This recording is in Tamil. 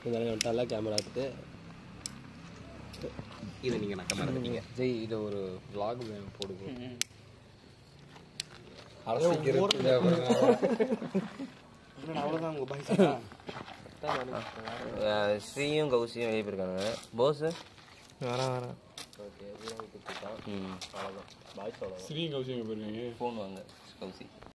நல்லா கேமரா எடுத்து இதை நீங்கள் நக்க மாட்டீங்க. ஜெய் இதை ஒரு vlog போடுங்க. அவ்வளோதான் உங்கள் பாய். ஸ்ரீயும் கௌசியும் வெளியே போயிருக்காங்க. போஸ் வரேன். ஓகே. அவ்வளோதான் பாய். ஸ்ரீ கௌசி எங்கே போயிருக்கீங்க? ஃபோன் வாங்க கௌசி.